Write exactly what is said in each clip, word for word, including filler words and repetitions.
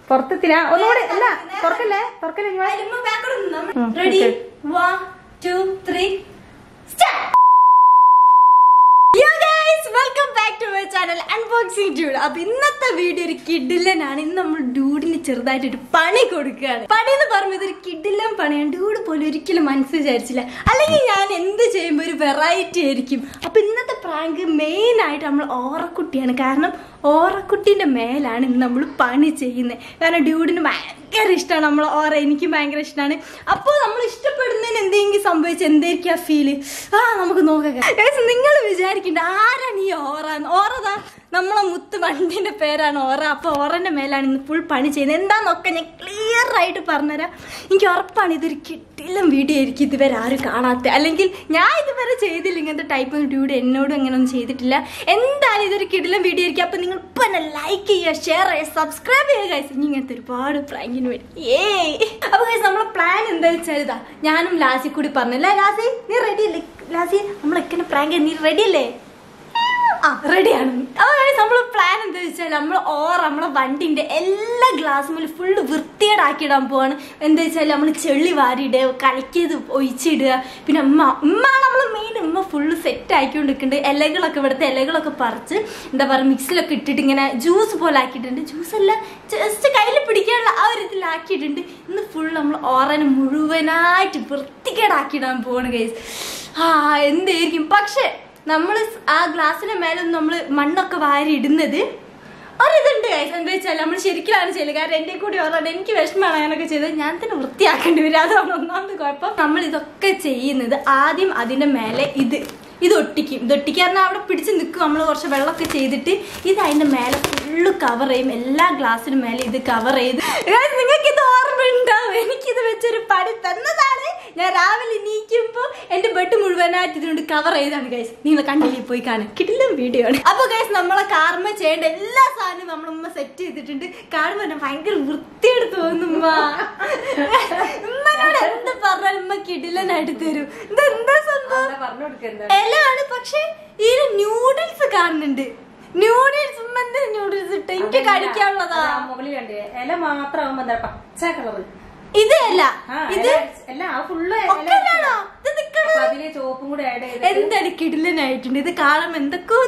പുറത്തെത്തിനാ ഒന്നുകൂടി അല്ല തുറക്കല്ലേ തുറക്കല്ലേ ready one two three start. Welcome back to my channel unboxing dude. അപ്പൊ ഇന്നത്തെ വീഡിയോ ഒരു കിഡിലനാണ്. ഇന്ന് നമ്മൾ ഡ്യൂഡിന് ചെറുതായിട്ടൊരു പണി കൊടുക്കുകയാണ്. പണി എന്ന് പറയുമ്പോൾ ഇതൊരു കിഡിലൻ പണിയാണ്. ഡ്യൂഡ് പോലും ഒരിക്കലും മനസ്സ് വിചാരിച്ചില്ല. അല്ലെങ്കിൽ ഞാൻ എന്ത് ചെയ്യുമ്പോൾ ഒരു വെറൈറ്റി ആയിരിക്കും. അപ്പൊ ഇന്നത്തെ പ്രാങ്ക് മെയിൻ ആയിട്ട് നമ്മൾ ഓറക്കുട്ടിയാണ്. കാരണം ഓറക്കുട്ടീന്റെ മേലാണ് ഇന്ന് നമ്മൾ പണി ചെയ്യുന്നത്. കാരണം ഡ്യൂഡിന് ഭയങ്കര ഇഷ്ടമാണ് നമ്മൾ ഓറ. എനിക്കും ഭയങ്കര ഇഷ്ടമാണ്. അപ്പോൾ നമ്മൾ ഇഷ്ടപ്പെടുന്നതിന് എന്തെങ്കിലും സംഭവിച്ച എന്തായിരിക്കും ആ ഫീല്? ആ നമുക്ക് നോക്കാം. നിങ്ങൾ വിചാരിക്കണ്ട ആരാണ് ഈ ഓറ? ഓറതാ നമ്മളെ മുത്ത് വണ്ടിന്റെ പേരാണ് ഓറ. അപ്പൊ ഓറന്റെ മേലാണ് ഇന്ന് ഫുൾ പണി ചെയ്യുന്നത്. എന്താന്നൊക്കെ ഞാൻ ക്ലിയർ ആയിട്ട് പറഞ്ഞുതരാം. എനിക്ക് ഉറപ്പാണ് ഇതൊരു കിട്ടില്ല വീഡിയോ ആയിരിക്കും. ഇതുവരെ ആരും കാണാത്ത, അല്ലെങ്കിൽ ഞാൻ ഇതുവരെ ചെയ്തില്ല ഇങ്ങനത്തെ ടൈപ്പ് വീഡിയോ. എന്നോടും അങ്ങനെ ഒന്നും ചെയ്തിട്ടില്ല. എന്തായാലും ഇതൊരു കിടിലൻ വീഡിയോ ആയിരിക്കും. അപ്പൊ നിങ്ങൾ ഇപ്പൊ തന്നെ ലൈക്ക് ചെയ്യുക, ഷെയർ ചെയ്യുക, സബ്സ്ക്രൈബ് ചെയ്യുക ഗൈസ്. ഇനി ഇങ്ങനത്തെ ഒരുപാട് പ്രാങ്കിന് വേണ്ടി ഏ അപ്പൊ ഗൈസ് നമ്മളെ പ്ലാൻ എന്താ വെച്ചാൽ ഇതാ. ഞാനും ലാസി കൂടി പറഞ്ഞല്ലേ, ലാസി നീ റെഡി അല്ലേ? ലാസി നമ്മളെങ്ങനെ പ്രാങ്ക് നീ റെഡി അല്ലേ? ആ റെഡിയാണ്. അതായത് നമ്മള് പ്ലാൻ എന്താ വെച്ചാൽ നമ്മൾ ഓർ നമ്മളെ വണ്ടിന്റെ എല്ലാ ഗ്ലാസ് മേലും ഫുള്ള് വൃത്തിയേടാക്കിയിടാൻ പോവാണ്. എന്താ വെച്ചാൽ നമ്മൾ ചെളി വാരിയിടുക, കളിക്കത് ഒഴിച്ചിടുക. പിന്നെ ഉമ്മ ഉമ്മ നമ്മള് മെയിൻ ഉമ്മ ഫുള്ള് സെറ്റ് ആക്കിക്കൊണ്ടിരിക്കുന്നുണ്ട്. ഇലകളൊക്കെ ഇവിടുത്തെ ഇലകളൊക്കെ പറിച്ച് എന്താ പറയുക മിക്സിലൊക്കെ ഇട്ടിട്ട് ഇങ്ങനെ ജ്യൂസ് പോലെ ആക്കിയിട്ടുണ്ട്. ജ്യൂസ് അല്ല, ജസ്റ്റ് കയ്യിൽ പിടിക്കാനുള്ള ആ ഒരു ഇതിലാക്കിയിട്ടുണ്ട്. ഇന്ന് ഫുള്ള് നമ്മൾ ഓറനെ മുഴുവനായിട്ട് വൃത്തികേടാക്കിയിടാൻ പോവാണ് ഗൈസ്. ആ എന്തായിരിക്കും പക്ഷെ നമ്മൾ ആ ഗ്ലാസിന്റെ മേലൊന്നും നമ്മൾ മണ്ണൊക്കെ വാരി ഇടുന്നത് ഒരിതുണ്ട് ഗൈസ്. എന്താ വെച്ചാൽ നമ്മൾ ശരിക്കും ചെയ്യില്ല. കാരണം എന്റെ കൂടി ഓർമ്മ എനിക്ക് വിഷമമാണ് ഞാനൊക്കെ ചെയ്തത്. ഞാൻ തന്നെ വൃത്തിയാക്കേണ്ടി വരും. അതാണ് ഒന്നാമത് കുഴപ്പം. നമ്മൾ ഇതൊക്കെ ചെയ്യുന്നത് ആദ്യം അതിന്റെ മേലെ ഇത് ഇത് ഒട്ടിക്കും. ഇത് ഒട്ടിക്കാറിന് അവിടെ പിടിച്ച് നിൽക്കും. നമ്മൾ കുറച്ച് വെള്ളമൊക്കെ ചെയ്തിട്ട് ഇത് അതിന്റെ മേലെ ഫുള്ള് കവർ ചെയ്യും. എല്ലാ ഗ്ലാസ്സിനും മേലെ ഇത് കവർ ചെയ്ത്. നിങ്ങൾക്ക് ഇത് ഓർമ്മ ഉണ്ടാവും. എനിക്കിത് വെച്ചൊരു പണി തന്നതാണ്. ഞാൻ രാവിലെ എണീക്കുമ്പോ എന്റെ ബെഡ് മുഴുവനായിട്ട് ഇതുകൊണ്ട് കവർ ചെയ്താണ് ഗൈസ്. നിങ്ങൾ കണ്ടില്ലേ, പോയി കാണാൻ കിട്ടില്ല വീഡിയോ ആണ്. അപ്പൊ ഗൈസ് നമ്മളെ കാർമ ചെയ്യേണ്ട എല്ലാ സാധനവും നമ്മളുമ്മ സെറ്റ് ചെയ്തിട്ടുണ്ട്. കാണുമ്പോ തന്നെ ഭയങ്കര വൃത്തിയെടുത്ത് തോന്നുമ്മ. ഉമ്മനോട് എന്ത് പറഞ്ഞാലും ഉമ്മ കിടിലനായിട്ട് തരും. ഇതെന്താ സംഭവം? എല്ലാം പക്ഷെ ഈ ന്യൂഡിൽസ് കാണുന്നുണ്ട്. ന്യൂഡിൽസ് ഉമ്മന്റെ ന്യൂഡിൽസ് ഇട്ട് എനിക്ക് കഴിക്കാനുള്ളതാ. ഇല മാത്രമാകുമ്പോ എന്താ പച്ച കളറ്. ഇത് അല്ല, ഇത് ചോപ്പും കൂടെ എന്താണ് കിടിലനായിട്ടുണ്ട്. ഇത് കാണുമ്പോ എന്തൊക്കെയോ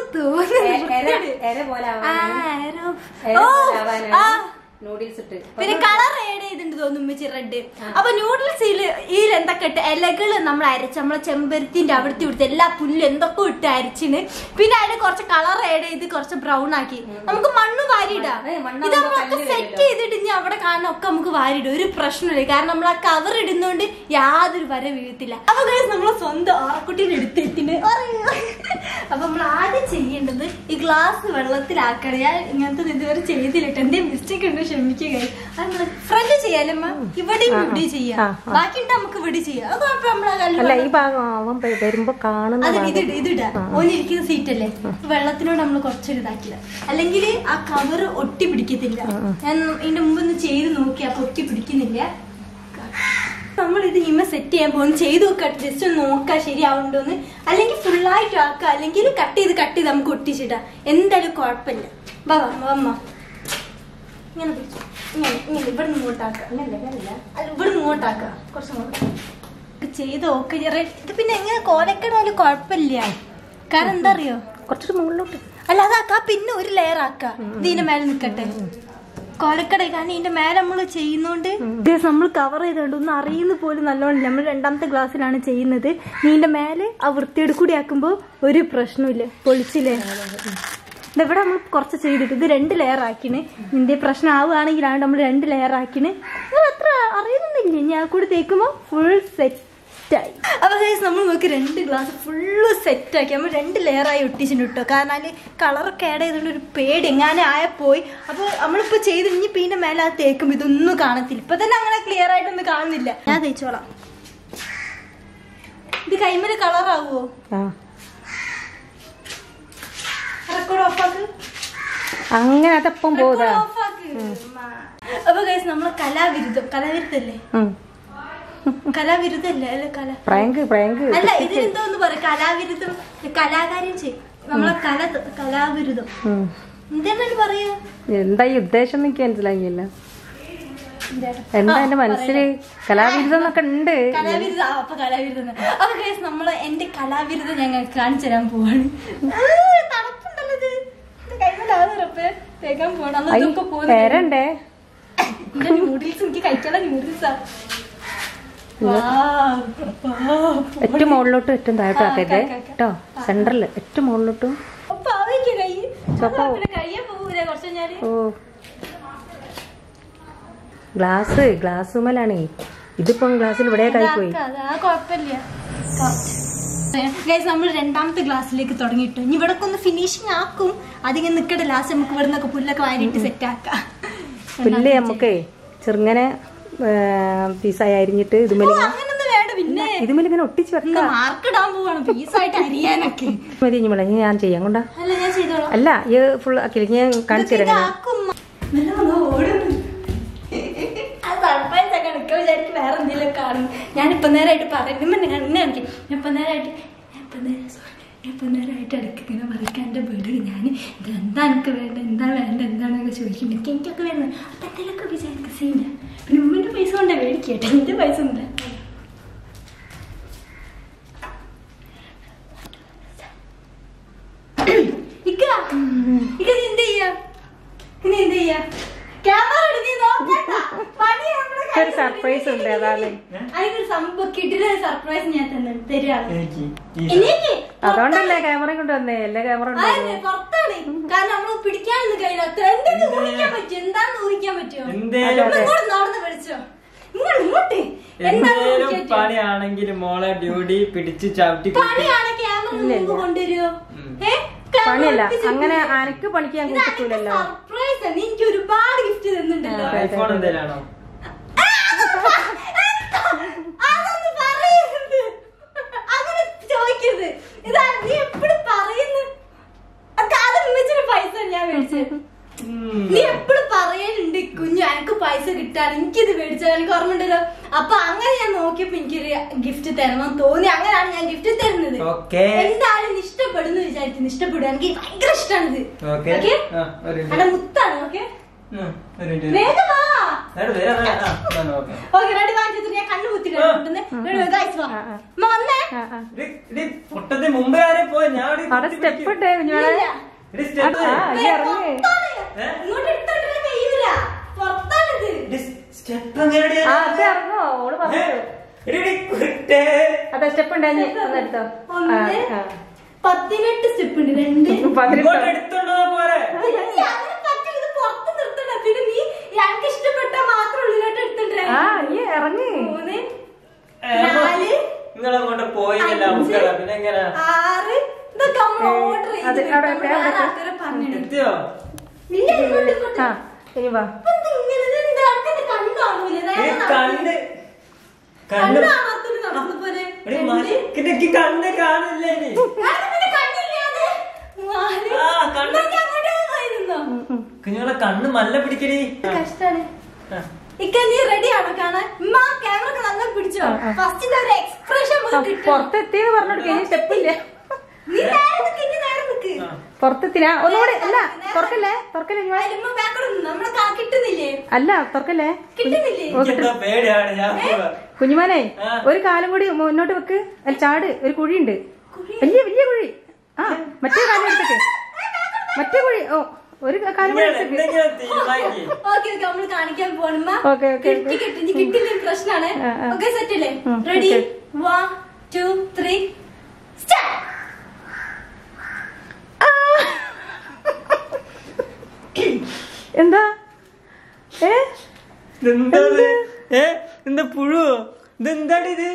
തോന്നുന്നു. നൂഡിൽസ് ഇട്ട് പിന്നെ കളർ ഏഡ് ചെയ്തിട്ടുണ്ട് തോന്നുന്നു റെഡ്. അപ്പൊ നൂഡിൽസ് ഇതിൽ എന്തൊക്കെ ഇട്ട് ഇലകള് നമ്മൾ അരച്ച് നമ്മളെ ചെമ്പരത്തിന്റെ അവിടുത്തെ ഇവിടുത്തെ എല്ലാ പുല്ലും എന്തൊക്കെ ഇട്ട് അരച്ചിന്. പിന്നെ അതിന് കുറച്ച് കളർ ഏഡ് ചെയ്ത് കുറച്ച് ബ്രൗൺ ആക്കി നമുക്ക് മണ്ണ് വാരിയിടാം. ഇത് നമ്മളൊക്കെ സെറ്റ് ചെയ്തിട്ട് ഇനി അവിടെ കാണാൻ ഒക്കെ നമുക്ക് വാരിയിടും. ഒരു പ്രശ്നമില്ല. കാരണം നമ്മൾ ആ കവർ ഇടുന്നോണ്ട് യാതൊരു വര വീഴത്തില്ല. അപ്പൊ നമ്മളെ സ്വന്തം ഓറക്കുട്ടീനെ എടുത്തെത്തിന്. അപ്പൊ നമ്മൾ ആദ്യം ചെയ്യേണ്ടത് ഈ ഗ്ലാസ് വെള്ളത്തിലാക്കണം. ഞാൻ ഇങ്ങനത്തെ ഇതുവരെ ചെയ്തില്ല. എന്റെ മിസ്റ്റേക്ക് ഉണ്ട്, ക്ഷമിക്കുക. അത് നമ്മള് ഫ്രണ്ട് ചെയ്യാലമ്മ. ഇവിടെയും ഇവിടെ ചെയ്യാം. ബാക്കി നമുക്ക് ഇവിടെ ചെയ്യാം. അത് വരുമ്പോ കാണുന്നത് ഇത് ഇതിടാ ഓനിരിക്കുന്ന സീറ്റ് അല്ലേ. വെള്ളത്തിനോട് നമ്മൾ കുറച്ചൊരു ഇതാക്കില്ല, അല്ലെങ്കിൽ ആ കവർ ഒട്ടി പിടിക്കത്തില്ല. ഞാൻ ഇതിന്റെ മുമ്പ് ഒന്ന് ചെയ്ത് നോക്കി, അപ്പൊ ഒട്ടി പിടിക്കുന്നില്ല. നമ്മൾ ഇത് ഇമ്മ സെറ്റ് ചെയ്യാൻ പോകും. ചെയ്ത് നോക്കാം, ജസ്റ്റ് ഒന്ന് നോക്കാം ശരിയാവുണ്ടോന്ന്. അല്ലെങ്കിൽ ഫുള്ളായിട്ട് ആക്കാം, അല്ലെങ്കിൽ കട്ട് ചെയ്ത് കട്ട് ചെയ്ത് നമുക്ക് ഒട്ടിച്ചിടാം. എന്തായാലും കുഴപ്പമില്ല. വാ അമ്മ ഇങ്ങനെ പിടിച്ചു. ഇങ്ങനെ ഇങ്ങനെ ഇവിടെ നിന്ന് ഇങ്ങോട്ടാക്കുക. അങ്ങനല്ല അങ്ങനല്ല അല്ല ഇവിടെ നിന്ന് ഇങ്ങോട്ടാക്കുക. കുറച്ച് നോക്കാം ചെയ്ത് നോക്ക. ഇത് പിന്നെ എങ്ങനെ കോലക്കടാലും കുഴപ്പമില്ല. കാരണം എന്താ അറിയോ, കുറച്ചൊരു മുകളിലോട്ട് അല്ല അതാക്കാ. പിന്നെ ഒരു ലെയർ ആക്കാം. ഇതിന്റെ മേലെ നിക്കട്ടെ കോലക്കട. കാരണം ഇതിന്റെ മേലെ നമ്മള് ചെയ്യുന്നോണ്ട് നമ്മൾ കവർ ചെയ്തോണ്ട് ഒന്നും അറിയുന്ന പോലും നല്ലോണം. നമ്മൾ രണ്ടാമത്തെ ഗ്ലാസ്സിലാണ് ചെയ്യുന്നത്. നീന്റെ മേലെ ആ വൃത്തിയോട് കൂടി ആക്കുമ്പോ ഒരു പ്രശ്നമില്ല. പൊളിച്ചില്ലേ? ഇവിടെ നമ്മൾ കുറച്ച് ചെയ്തിട്ട് ഇത് രണ്ട് ലെയർ ആക്കിന്. നിന്റെ പ്രശ്നം ആവുകയാണെങ്കിലാണ് നമ്മൾ രണ്ട് ലെയർ ആക്കിന്. നിങ്ങൾ അത്ര അറിയുന്നില്ലേ? ഞാൻ കൂടി തേക്കുമ്പോ ഫുൾ സെറ്റായി. അപ്പൊ നമ്മൾ നോക്കി രണ്ട് ഗ്ലാസ് ഫുള്ള് സെറ്റാക്കി നമ്മൾ രണ്ട് ലെയറായി ഒട്ടിച്ചിട്ട് കിട്ടോ. കാരണം അതിൽ കളറൊക്കെ ആഡ് ചെയ്തുകൊണ്ട് ഒരു പേടി എങ്ങാനും ആയപ്പോയി. അപ്പൊ നമ്മളിപ്പോ ചെയ്ത് ഇനി പിന്നെ മേലെ അത് തേക്കുമ്പോ ഇതൊന്നും കാണത്തില്ല. ഇപ്പൊ തന്നെ അങ്ങനെ ക്ലിയർ ആയിട്ടൊന്നും കാണുന്നില്ല. ഞാൻ തേച്ചോളാം. ഇത് കൈമേല് കളറാവോ? അങ്ങനെ അതപ്പം പോകാ. അപ്പൊ ഗൈസ് നമ്മളെ കലാവിരുദ്ധം കലാവിരുദ്ധല്ലേ കലാവിരുദ്ധല്ലേ അല്ലെ കല അല്ല ഇതിനെന്തോന്ന് പറയാ കലാവിരുദ്ധം. കലാകാര്യം ചെയ്യും നമ്മളെ കല കലാവിരുദ്ധം. എന്താ പറയാ? എന്താ ഈ ഉദ്ദേശം എനിക്ക് മനസ്സിലായില്ല. എന്താ എന്റെ മനസ്സില് കലാവിരുദ്ധം എന്നൊക്കെ ഉണ്ട്. കലാവിരുദ്ധ അപ്പൊ കലാവിരുദ്ധം അപ്പൊ ഗൈസ് നമ്മള് എന്റെ കലാവിരുദ്ധം ഞങ്ങൾ കാണിച്ചു തരാൻ പോവാണ്. തണുപ്പുണ്ടല്ലോ ഇത് കൈമലാറപ്പ് തേക്കാൻ പോണം. അതൊക്കെ പേരണ്ടേ എന്റെ ന്യൂഡിൽസ് എനിക്ക് കഴിക്കാനുള്ള ന്യൂഡിൽസാ. ഏറ്റവും മുകളിലോട്ടും ഏറ്റവും താഴോട്ടും ആക്കരുത് കേട്ടോ. സെന്ററില് ഏറ്റവും മുകളിലോട്ടും. ഓ ഗ്ലാസ് ഗ്ലാസ് മേലാണേ. ഇതിപ്പം ഗ്ലാസ്സിൽ ഇവിടെ കൈപ്പോയി. കൊഴപ്പില്ല. നമ്മൾ രണ്ടാമത്തെ ഗ്ലാസ്സിലേക്ക് തുടങ്ങിയിട്ടു. ഇനി ഇവിടെ ഒന്ന് ഫിനിഷിങ് ആക്കും. അതിങ്ങനെ നിക്കട്ടെ. ലാസ്റ്റ് നമുക്ക് ഇവിടെ നിന്നൊക്കെ പുല്ലൊക്കെ വാരിട്ട് സെറ്റ് ആക്കാം. പുല്ല് നമുക്കേ ചെറുങ്ങനെ പീസായി അരിഞ്ഞിട്ട് ഇതുമേലെ പിന്നെ ഇതുമേലിങ്ങനെ ഒട്ടിച്ച് വെക്കാം. മാർക്കിടാൻ പോവാണ് പീസായിട്ട് അരിയാനൊക്കെ. മതി ഇഞ്ഞിമളെ ഞാൻ ചെയ്യാം കൊണ്ടാ. അല്ല ഈ ഫുൾ ആക്കില്ല ഞാൻ കാണിച്ചു തരാം. സർപ്രൈസ് ഒക്കെ നിൽക്കുക വിചാരിക്കും വേറെ എന്തെങ്കിലും കാണും. ഞാനിപ്പോ നേരമായിട്ട് പറയുന്നു എന്നെ കാണിക്കും. ഞാൻ ഇപ്പൊ നേരമായിട്ട് ഞാൻ ഇപ്പൊ നേരം സോറി ഞാൻ ഇപ്പൊ നേരമായിട്ട് ഇടയ്ക്ക് ഇങ്ങനെ മറിക്കാൻ എൻ്റെ വീട് ഞാൻ ഇത് എന്താ എനിക്ക് വേണ്ട എന്താ വേണ്ട എന്താണെന്നൊക്കെ ചോദിക്കും. എനിക്ക് എനിക്കൊക്കെ വേണ്ടത് അപ്പൊ എന്തെങ്കിലുമൊക്കെ വിചാരിക്കും സീന. പിന്നെ ഉമ്മന്റെ പൈസ കൊണ്ടാ മേടിക്കട്ടെ. എന്റെ പൈസ ഉണ്ട്. ഇക്ക ഇക്ക നീ എന്ത് ചെയ്യാ നീ എന്ത് ചെയ്യാ ക്യാമറ ഒരു സർപ്രൈസ് ഉണ്ട്. അതാണ് അതിനൊരു സംഭവം കിട്ടിയ സർപ്രൈസ് ഞാൻ തന്നെ തരാണ്. അതുകൊണ്ടല്ലേ ക്യാമറ കൊണ്ട് വന്നേ. എല്ലാ ക്യാമറ പുറത്താണ്. കാരണം നമ്മള് പിടിക്കാനൊന്നും കഴിയില്ല. എന്തെങ്കിലും ഊഹിക്കാൻ പറ്റും. എന്താന്ന് ഊഹിക്കാൻ പറ്റുമോ? നടന്ന് വിളിച്ചോ ഇങ്ങോട്ട്. പണിയാണെങ്കിൽ മോളെ ഡ്യൂട്ടി പിടിച്ച് ചവിട്ടി പണിയാണ് ക്യാമറ കൊണ്ടുവരുമോ? പണിയല്ല അങ്ങനെ അനക്ക് പണിക്ക് ഞാൻ കൂട്ടിക്കൂലല്ലോ. സർപ്രൈസ് ആണ്. എനിക്ക് ഒരുപാട് ഗിഫ്റ്റ് തന്നിട്ടുണ്ടല്ലോ. ഐഫോൺ എന്തേലാണോ? അതൊന്നും പറയരുത്. അങ്ങനെ ചോദിക്കരുത്. ഇതാ നീ എപ്പോഴും പറയുന്നു. അത് ഉമ്മച്ചിന്റെ പൈസ ഞാൻ മേടിച്ചത്. നീ എപ്പോഴും പറയലുണ്ട് കുഞ്ഞു എനിക്ക് പൈസ കിട്ടാൻ എനിക്കിത് മേടിച്ചാൽ എനിക്ക് ഓർമ്മ ഉണ്ടല്ലോ. അപ്പൊ അങ്ങനെ ഞാൻ നോക്കിയപ്പോ എനിക്കൊരു ഗിഫ്റ്റ് തരണം തോന്നി. അങ്ങനെയാണ് ഞാൻ ഗിഫ്റ്റ് തരുന്നത്. എന്തായാലും ഇഷ്ടപ്പെടുന്നു വിചാരിക്കുന്നു. ഇഷ്ടപ്പെടുക എനിക്ക് ഭയങ്കര ഇഷ്ടമാണിത്. അല്ല മുത്താണ്. ഓക്കെ റെഡി വാങ്ങിച്ചിട്ട് ഞാൻ കണ്ണു കുത്തിട്ടുണ്ട്. സ്റ്റെപ്പ് ഇട്ടേ ഇറങ്ങോ ഓള് പറഞ്ഞു. അതെ സ്റ്റെപ്പ് ഉണ്ടായി എടുത്തോ. പതിനെട്ട് സ്റ്റെപ്പ് ഉണ്ട്. രണ്ട് പുറത്ത് നിർത്തണ്ട. പിന്നെ നീ ഞങ്ങൾക്ക് ഇഷ്ടപ്പെട്ട മാത്രം ഉള്ളിലോട്ട് എടുത്തിട്ടേ ഇറങ്ങി. മൂന്ന് നാല് നിങ്ങളങ്ങോട്ട് പോയില്ല. പിന്നെ ആറ് ഇതൊക്കെ നമ്മൾ ഓർഡർ ചെയ്ത് പറഞ്ഞിട്ടോ. കണ്ണ് കണ്ണ് കണ്ണ് കാണില്ലേ? കുഞ്ഞുങ്ങളെ കണ്ണ് മല്ല പിടിക്കടി. കഷ്ടാണ്. ഇക്ക നീ റെഡിയാണോ കാണാൻ? ക്യാമറ നല്ല പിടിച്ചോ? ഫസ്റ്റിന്റെ ഒരു എക്സ്പ്രഷൻ പുറത്തെത്തിയെന്ന് പറഞ്ഞോട് സ്റ്റെപ്പില്ല. പുറത്തെത്തില്ല ഒന്നുകൂടി. അല്ല തുറക്കല്ലേ തുറക്കല്ലേ അല്ല തുറക്കല്ലേ. കുഞ്ഞുമാനെ ഒരു കാലം കൂടി മുന്നോട്ട് വെക്ക്. അല്ല ചാട്. ഒരു കുഴിയുണ്ട്. വലിയ വലിയ കുഴി. ആ മറ്റേ കാലം എടുത്തേക്ക്. മറ്റേ കുഴി. ഓ ഒരു കാലം കൂടി നമ്മള് കാണിക്കാൻ പോകണം. ഓക്കെ ഓക്കെ കിട്ടില്ല പ്രശ്നമാണ്. ഓക്കെ സെറ്റ് അല്ലേ? Ready one two three start. എന്താ ഏ എന്താ പുഴു? ഇതെന്താണ് ഇത്?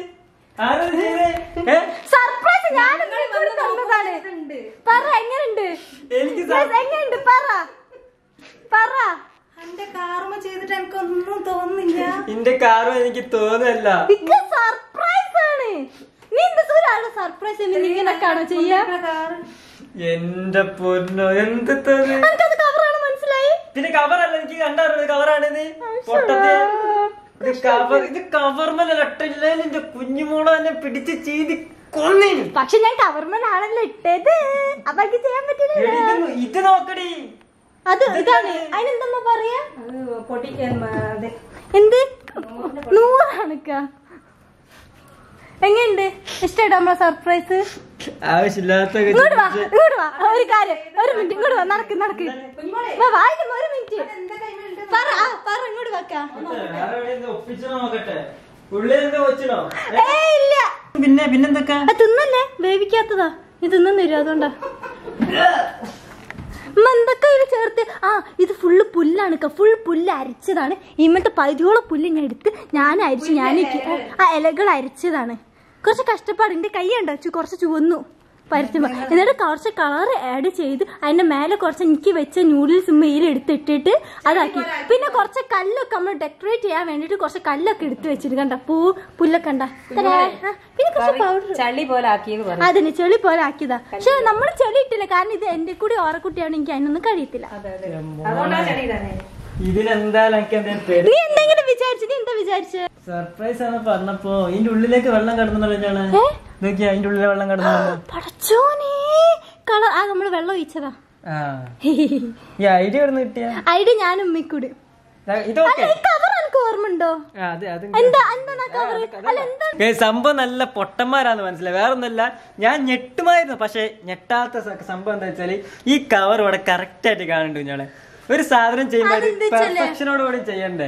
സർപ്രൈസ് ഞാൻ തന്നതാണ്. പറ എങ്ങനെയുണ്ട്? എങ്ങനെയുണ്ട് പറ പറ. എന്റെ കാർമ ചെയ്തിട്ട് എനിക്കൊന്നും തോന്നുന്നില്ല. എന്റെ കാർമ എനിക്ക് തോന്നല്ല. സർപ്രൈസ് ആണ്. നീ എന്താ സർപ്രൈസ് ഇങ്ങനെയൊക്കെയാണോ ചെയ്യാ? എന്റെ പൊന്നോ എന്ത് കവറാണ് മനസ്സിലായി. പിന്നെ കവറല്ല എനിക്ക് കണ്ടറിഞ്ഞത് കവറാണിത്. പൊട്ടത്തെ ഇത് കവർ. ഇത് കവർമല്ല എന്റെ കുഞ്ഞുമോളെ തന്നെ പിടിച്ച് ചെയ്ത് കൊന്നേന്. പക്ഷെ ഞാൻ കവർമലാണല്ലോ ഇട്ടത്. അപ്പൊ ചെയ്യാൻ പറ്റില്ല. ഇത് നോക്കടി. അത് ഇതാണ്. അതിനെന്താ പറയാ? പൊട്ടി എന്ത് നൂറാണക്ക എങ്ങനെയുണ്ട്? ഇഷ്ടമായിട്ടോ നമ്മളെ സർപ്രൈസ്? ആവശ്യമില്ലാത്ത ഇങ്ങോട്ട് വാ ഇങ്ങോട്ട് വാ ഒരു കാര്യം ഒരു മിനിറ്റ് ഇങ്ങോട്ട് വാ നടക്ക് നടക്ക് വായിക്കും ഒരു മിനിറ്റ് പറ ആ പറ ഇങ്ങോട്ട് വെക്കാ. ഏ ഇല്ല പിന്നെ പിന്നെന്തൊക്കെ തിന്നല്ലേ വേവിക്കാത്തതാ ഇത് തിന്നു തരും അതുകൊണ്ടാ എന്തൊക്കെ ഇത് ചേർത്ത്. ആ ഇത് ഫുള്ള് പുല്ലാണ്, ഫുൾ പുല്ല് അരിച്ചതാണ്. ഇമ്മത്തെ പതിയോളം പുല്ല് ഞാൻ എടുത്ത് ഞാൻ അരിച്ചു, ഞാൻ ആ ഇലകൾ അരിച്ചതാണ്. കുറച്ച് കഷ്ടപ്പാടുണ്ട്, കൈ ഉണ്ടോ കുറച്ച് ചുവന്നു പരത്തുമ്പോ. എന്നിട്ട് കുറച്ച് കളർ ആഡ് ചെയ്ത് അതിന്റെ മേലെ കുറച്ച് എനിക്ക് വെച്ച നൂഡിൽസ് മെയിൽ എടുത്തിട്ടിട്ട് അതാക്കി. പിന്നെ കുറച്ച് കല്ലൊക്കെ നമ്മൾ ഡെക്കറേറ്റ് ചെയ്യാൻ വേണ്ടിട്ട് കുറച്ച് കല്ലൊക്കെ എടുത്ത് വെച്ചിട്ട് കണ്ട പൂ പുല്ലൊക്കെ കണ്ട. പിന്നെ കുറച്ച് പൗഡർ ചളി പോലെ ആക്കിയത് അതിന് ചെളി പോലെ ആക്കിയതാ. പക്ഷെ നമ്മൾ ചെളി ഇട്ടില്ല, കാരണം ഇത് എന്റെ കൂടി ഓറക്കുട്ടിയാണ്, എനിക്ക് അതിനൊന്നും കഴിയത്തില്ല. ഇതിനെന്തായാലും നീ എന്തെങ്കിലും വിചാരിച്ചു? നീ എന്താ വിചാരിച്ച? സർപ്രൈസ് ആണ് പറഞ്ഞപ്പോ ഇതിന്റെ ഉള്ളിലേക്ക് വെള്ളം കടന്നുള്ളതാണ്. നോക്കിയാ അതിന്റെ ഉള്ളിലെ വെള്ളം കടന്നു. പടച്ചോനെ കളർ ആ നമ്മള് വെള്ളം ഒഴിച്ചതാ. ഈ ഐഡിയ എവിടെ നിന്ന് കിട്ടിയ? ഐഡിയ ഞാൻ ഉമ്മിക്കൂടി. കവർ എനിക്ക് ഓർമ്മ ഉണ്ടോ? സംഭവം നല്ല പൊട്ടന്മാരാന്ന് മനസ്സിലായി, വേറൊന്നുമല്ല. ഞാൻ ഞെട്ടുമായിരുന്നു, പക്ഷെ ഞെട്ടാത്ത സംഭവം എന്താ വെച്ചാല് ഈ കവർ ഇവിടെ കറക്റ്റ് ആയിട്ട് കാണുന്നുണ്ട്. ഞങ്ങളെ ഒരു സാധനം ചെയ്യുമ്പോ പെർഫെക്ഷനോട് കൂടി ചെയ്യണ്ടേ?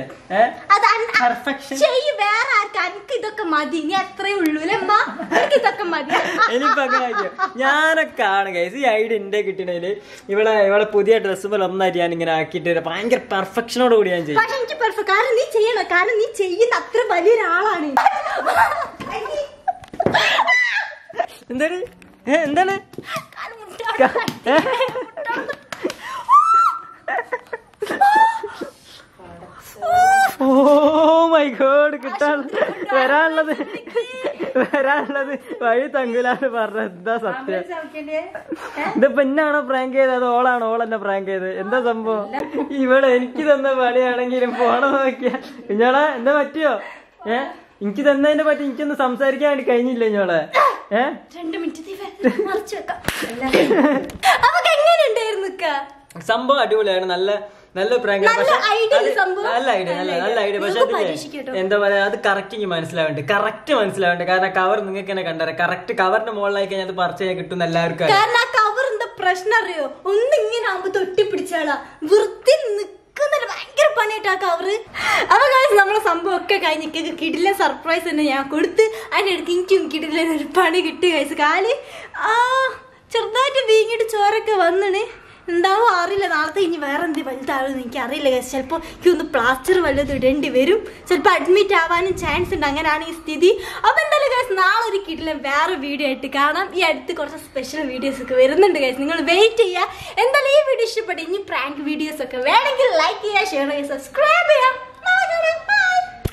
ഇതൊക്കെ മതി, നീ അത്രേ ഉള്ളൂ ഇതൊക്കെ മതി. ഇനിയിപ്പോ അങ്ങനെ ആക്കിയോ? ഞാനൊക്കെ ആണ് ഗൈസ് ഈ ഐഡിയ എന്റെ കിട്ടണേല് ഇവിടെ ഇവിടെ പുതിയ ഡ്രസ്സ് പോലെ ഒന്നായിട്ട് ഞാൻ ഇങ്ങനെ ആക്കിയിട്ട് ഭയങ്കര പെർഫെക്ഷനോട് കൂടി ഞാൻ ചെയ്യും. പക്ഷെ എനിക്ക് പെർഫെക്റ്റ് കാരണം നീ ചെയ്യണം, കാരണം നീ ചെയ്യുന്ന അത്ര വലിയൊരാളാണ്. എന്താണ് എന്താണ് ഓ മൈ ഗോഡ്, കിട്ടാൻ വരാനുള്ളത് വരാനുള്ളത് വഴി തങ്കുലാണ് പറഞ്ഞത്. എന്താ സത്യം? ഇതിപ്പോ എന്നാണോ പ്രാങ്ക് ചെയ്തത്, അത് ഓളാണോ ഓൾ എന്നെ പ്രാങ്ക് ചെയ്ത്? എന്താ സംഭവം? ഇവിടെ എനിക്ക് തന്ന പണിയാണെങ്കിലും പോണം നോക്കിയാ ഇഞ്ഞോളെ എന്താ പറ്റിയോ? ഏ എനിക്ക് തന്നതിനെ പറ്റി എനിക്കൊന്ന് സംസാരിക്കാൻ വേണ്ടി കഴിഞ്ഞില്ല ഇഞ്ഞോളെ. ഏഹ് സംഭവം അടിപൊളിയാണ്, നല്ല നല്ല പ്രാങ്ക്, നല്ല ഐഡിയ, നല്ല നല്ല ഐഡിയ. പക്ഷെ എന്താ പറയാ, അത് കറക്റ്റ് എനിക്ക് മനസ്സിലാവുന്നുണ്ട്, കറക്റ്റ് മനസ്സിലാവുന്നുണ്ട്. കാരണം കവർ നിങ്ങൾക്ക് തന്നെ കണ്ടറിയാം, കറക്റ്റ് കവറിന്റെ മുകളിലായി കഴിഞ്ഞാൽ അത് പറിച്ച് ചെയ്യാൻ കിട്ടും എല്ലാവർക്കും. കാരണം ആ കവർ എന്താ പ്രശ്നം അറിയോ? ഒന്നിങ്ങനെ ആകുമ്പോ തൊട്ടിപ്പിടിച്ചാളാ വൃത്തി നിക്കുന്നില്ല, ഭയങ്കര പണിയായിട്ട് ആ കവറ്. അപ്പൊ നമ്മളെ സംഭവം ഒക്കെ കഴിഞ്ഞ് കിടില സർപ്രൈസ് തന്നെ ഞാൻ കൊടുത്ത് അതിനടുത്ത് എനിക്കും കിടില ഒരു പണി കിട്ടി കഴിച്ച്. കാല് ആ ചെറുതായിട്ട് വീങ്ങിട്ട് ചോരൊക്കെ വന്നിണ്. എന്താവും അറിയില്ല, നാളത്തെ ഇനി വേറെ എന്ത് വലുതാവുമെന്ന് എനിക്ക് അറിയില്ല ഗൈസ്. ചിലപ്പോൾ എനിക്ക് ഒന്ന് പ്ലാസ്റ്റർ വല്ലതും ഇടേണ്ടി വരും, ചിലപ്പോൾ അഡ്മിറ്റ് ആവാനും ചാൻസ് ഉണ്ട്. അങ്ങനെയാണ് ഈ സ്ഥിതി. അപ്പൊ എന്തായാലും ഗൈസ് നാളെ ഒരു കിട്ടില്ല വേറെ വീഡിയോ ആയിട്ട് കാണാം. ഈ അടുത്ത് കുറച്ച് സ്പെഷ്യൽ വീഡിയോസ് ഒക്കെ വരുന്നുണ്ട് ഗൈസ്, നിങ്ങൾ വെയിറ്റ് ചെയ്യുക. എന്തായാലും ഈ വീഡിയോ ഇഷ്ടപ്പെട്ടു, ഇനി പ്രാങ്ക് വീഡിയോസ് ഒക്കെ വേണമെങ്കിൽ ലൈക്ക് ചെയ്യുക, ഷെയർ ചെയ്യുക, സബ്സ്ക്രൈബ് ചെയ്യാം.